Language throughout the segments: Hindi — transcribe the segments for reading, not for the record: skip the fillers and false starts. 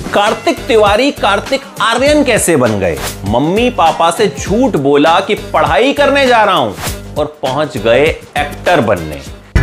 कार्तिक तिवारी कार्तिक आर्यन कैसे बन गए? मम्मी पापा से झूठ बोला कि पढ़ाई करने जा रहा हूं और पहुंच गए एक्टर बनने।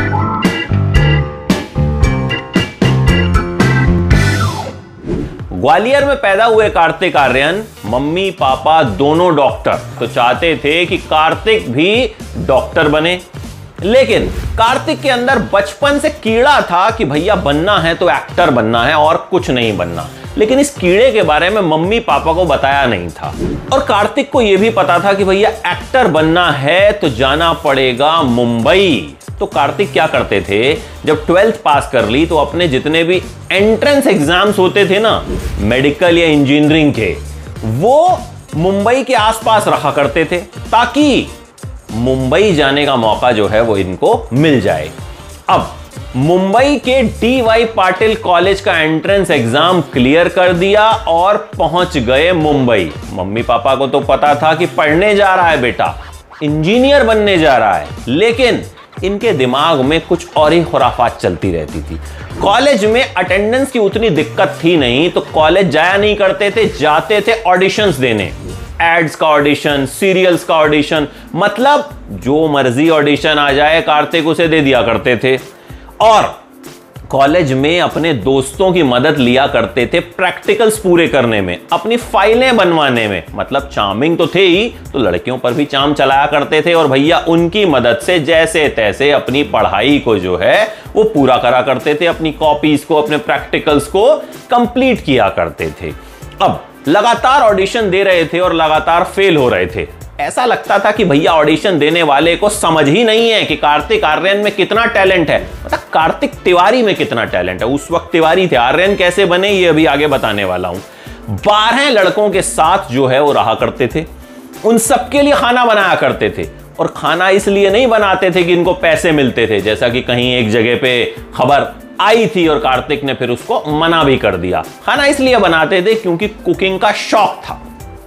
ग्वालियर में पैदा हुए कार्तिक आर्यन, मम्मी पापा दोनों डॉक्टर, तो चाहते थे कि कार्तिक भी डॉक्टर बने। लेकिन कार्तिक के अंदर बचपन से कीड़ा था कि भैया बनना है तो एक्टर बनना है और कुछ नहीं बनना। लेकिन इस कीड़े के बारे में मम्मी पापा को बताया नहीं था। और कार्तिक को यह भी पता था कि भैया एक्टर बनना है तो जाना पड़ेगा मुंबई। तो कार्तिक क्या करते थे, जब 12th पास कर ली तो अपने जितने भी एंट्रेंस एग्जाम्स होते थे ना, मेडिकल या इंजीनियरिंग के, वो मुंबई के आसपास रखा करते थे ताकि मुंबई जाने का मौका जो है वो इनको मिल जाए। अब मुंबई के DY पाटिल कॉलेज का एंट्रेंस एग्जाम क्लियर कर दिया और पहुंच गए मुंबई। मम्मी पापा को तो पता था कि पढ़ने जा रहा है बेटा, इंजीनियर बनने जा रहा है, लेकिन इनके दिमाग में कुछ और ही खुराफात चलती रहती थी। कॉलेज में अटेंडेंस की उतनी दिक्कत थी नहीं, तो कॉलेज जाया नहीं करते थे, जाते थे ऑडिशंस देने। एड्स का ऑडिशन, सीरियल्स का ऑडिशन, मतलब जो मर्जी ऑडिशन आ जाए कार्तिक उसे दे दिया करते थे। और कॉलेज में अपने दोस्तों की मदद लिया करते थे प्रैक्टिकल्स पूरे करने में, अपनी फाइलें बनवाने में। मतलब चार्मिंग तो थे ही, तो लड़कियों पर भी चार्म चलाया करते थे और भैया उनकी मदद से जैसे तैसे अपनी पढ़ाई को जो है वो पूरा करा करते थे, अपनी कॉपीज को, अपने प्रैक्टिकल्स को कंप्लीट किया करते थे। अब लगातार ऑडिशन दे रहे थे और लगातार फेल हो रहे थे। ऐसा लगता था कि भैया ऑडिशन देने वाले को समझ ही नहीं है कि कार्तिक आर्यन में कितना टैलेंट है, मतलब कार्तिक तिवारी में कितना टैलेंट है। उस वक्त तिवारी थे, आर्यन कैसे बने ये अभी आगे बताने वाला हूं। 12 लड़कों के साथ जो है वो रहा करते थे, उन सबके लिए खाना बनाया करते थे। और खाना इसलिए नहीं बनाते थे कि इनको पैसे मिलते थे, जैसा कि कहीं एक जगह पे खबर आई थी और कार्तिक ने फिर उसको मना भी कर दिया। खाना इसलिए बनाते थे क्योंकि कुकिंग का शौक था।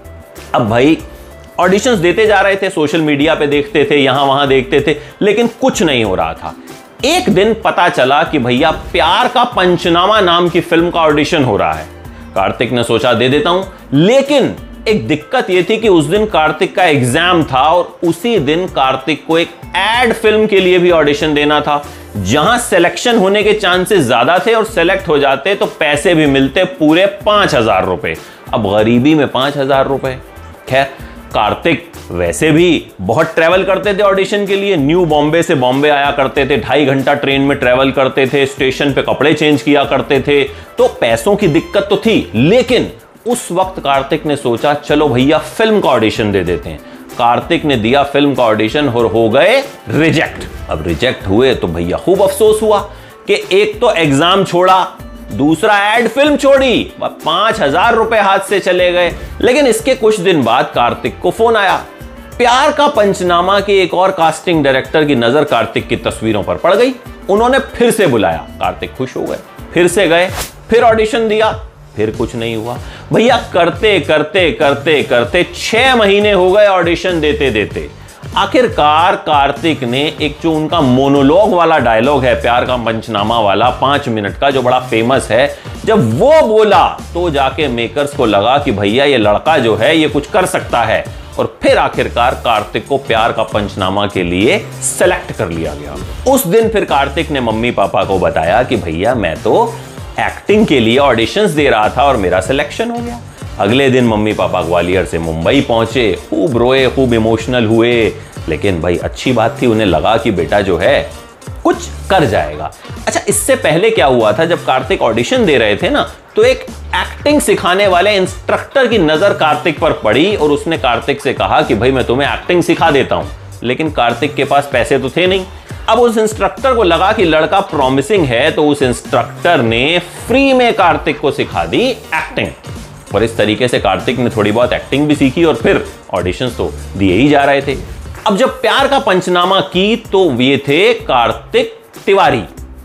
अब भाई ऑडिशंस देते जा रहे थे, सोशल मीडिया पे देखते थे, यहां वहां देखते थे, लेकिन कुछ नहीं हो रहा था। एक दिन पता चला कि भैया प्यार का पंचनामा नाम की फिल्म का ऑडिशन हो रहा है। कार्तिक ने सोचा दे देता हूं, लेकिन एक दिक्कत यह थी कि उस दिन कार्तिक का एग्जाम था और उसी दिन कार्तिक को एक एड फिल्म के लिए भी ऑडिशन देना था, जहां सिलेक्शन होने के चांसेस ज्यादा थे और सेलेक्ट हो जाते तो पैसे भी मिलते पूरे 5,000 रुपए। अब गरीबी में 5,000 रुपए। खैर, कार्तिक वैसे भी बहुत ट्रैवल करते थे ऑडिशन के लिए, न्यू बॉम्बे से बॉम्बे आया करते थे, 2.5 घंटा ट्रेन में ट्रैवल करते थे, स्टेशन पे कपड़े चेंज किया करते थे, तो पैसों की दिक्कत तो थी। लेकिन उस वक्त कार्तिक ने सोचा चलो भैया फिल्म का ऑडिशन दे देते हैं। कार्तिक ने दिया फिल्म का ऑडिशन और हो गए रिजेक्ट। अब रिजेक्ट हुए तो भैया खूब अफसोस हुआ कि एक तो एग्जाम छोड़ा, दूसरा एड फिल्म छोड़ी, 5,000 रुपए हाथ से चले गए। लेकिन इसके कुछ दिन बाद कार्तिक को फोन आया। प्यार का पंचनामा के एक और कास्टिंग डायरेक्टर की नजर कार्तिक की तस्वीरों पर पड़ गई। उन्होंने फिर से बुलाया, कार्तिक खुश हो गए, फिर से गए, फिर ऑडिशन दिया, फिर कुछ नहीं हुआ। भैया करते करते करते करते 6 महीने हो गए ऑडिशन देते देते। आखिरकार कार्तिक ने एक जो उनका मोनोलॉग वाला डायलॉग है, प्यार का पंचनामा वाला 5 मिनट का जो बड़ा फेमस है, जब वो बोला तो जाके मेकर्स को लगा कि भैया ये लड़का जो है ये कुछ कर सकता है। और फिर आखिरकार कार्तिक को प्यार का पंचनामा के लिए सेलेक्ट कर लिया गया। उस दिन फिर कार्तिक ने मम्मी पापा को बताया कि भैया मैं तो एक्टिंग के लिए ऑडिशंस दे रहा था और मेरा सिलेक्शन हो गया। अगले दिन मम्मी पापा ग्वालियर से मुंबई पहुंचे, खूब रोए, खूब इमोशनल हुए। लेकिन भाई अच्छी बात थी, उन्हें लगा कि बेटा जो है कुछ कर जाएगा। अच्छा, इससे पहले क्या हुआ था, जब कार्तिक ऑडिशन दे रहे थे ना, तो एक एक्टिंग सिखाने वाले इंस्ट्रक्टर की नजर कार्तिक पर पड़ी और उसने कार्तिक से कहा कि भाई मैं तुम्हें एक्टिंग सिखा देता हूं। लेकिन कार्तिक के पास पैसे तो थे नहीं। अब उस इंस्ट्रक्टर को लगा कि लड़का प्रॉमिसिंग है, तो उस इंस्ट्रक्टर ने फ्री में कार्तिक को सिखा दी एक्टिंग। और इस तरीके से कार्तिक ने थोड़ी बहुत एक्टिंग भी सीखी और फिर ऑडिशंस तो दिए ही जा रहे थे। अब जब प्यार का पंचनामा की तो ये थे कार्तिक तिवारी।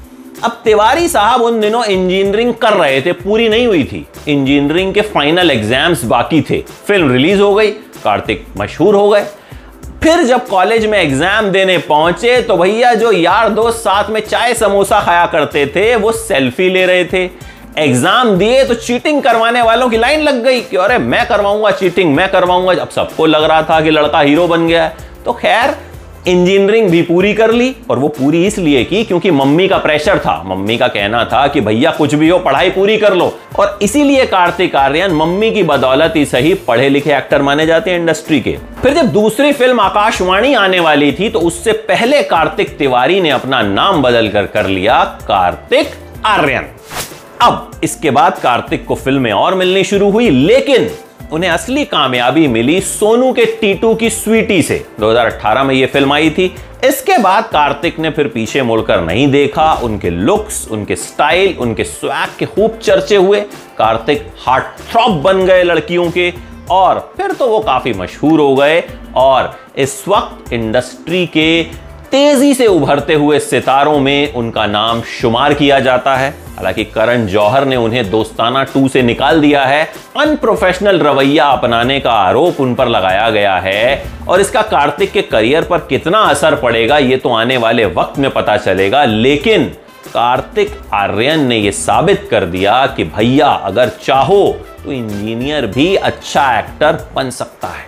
अब तिवारी साहब उन दिनों इंजीनियरिंग कर रहे थे, पूरी नहीं हुई थी, इंजीनियरिंग के फाइनल एग्जाम्स बाकी थे। फिल्म रिलीज हो गई, कार्तिक मशहूर हो गए। फिर जब कॉलेज में एग्जाम देने पहुंचे तो भैया जो यार दोस्त साथ में चाय समोसा खाया करते थे वो सेल्फी ले रहे थे। एग्जाम दिए तो चीटिंग करवाने वालों की लाइन लग गई कि अरे मैं करवाऊंगा चीटिंग, मैं करवाऊंगा। अब सबको लग रहा था कि लड़का हीरो बन गया है। तो खैर इंजीनियरिंग भी पूरी कर ली, और वो पूरी इसलिए की क्योंकि मम्मी का प्रेशर था। मम्मी का कहना था कि भैया कुछ भी हो पढ़ाई पूरी कर लो, और इसीलिए कार्तिक आर्यन मम्मी की बदौलत ही सही पढ़े लिखे एक्टर माने जाते हैं इंडस्ट्री के। फिर जब दूसरी फिल्म आकाशवाणी आने वाली थी तो उससे पहले कार्तिक तिवारी ने अपना नाम बदल कर लिया कार्तिक आर्यन। अब इसके बाद कार्तिक को फिल्में और मिलनी शुरू हुई, लेकिन उन्हें असली कामयाबी मिली सोनू के टीटू की स्वीटी से। 2018 में यह फिल्म आई थी। इसके बाद कार्तिक ने फिर पीछे मुड़कर नहीं देखा। उनके लुक्स, उनके स्टाइल, उनके स्वैग के खूब चर्चे हुए। कार्तिक हार्ट थ्रॉब बन गए लड़कियों के, और फिर तो वो काफी मशहूर हो गए, और इस वक्त इंडस्ट्री के तेजी से उभरते हुए सितारों में उनका नाम शुमार किया जाता है। हालांकि करण जौहर ने उन्हें दोस्ताना 2 से निकाल दिया है। अनप्रोफेशनल रवैया अपनाने का आरोप उन पर लगाया गया है, और इसका कार्तिक के करियर पर कितना असर पड़ेगा ये तो आने वाले वक्त में पता चलेगा। लेकिन कार्तिक आर्यन ने यह साबित कर दिया कि भैया अगर चाहो तो इंजीनियर भी अच्छा एक्टर बन सकता है।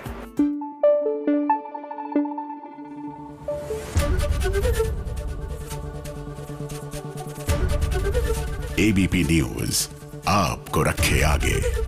एबीपी न्यूज आपको रखे आगे।